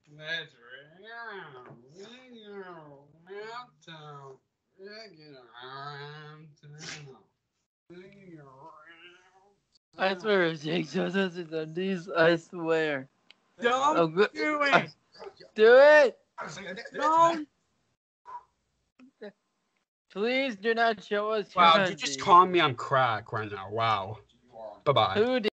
That's I swear, if Jake shows us his undies, I swear. Don't do it! Do it! No! Please do not show us your Wow, you undies. just called me on crack right now. Wow. Bye-bye. Who did?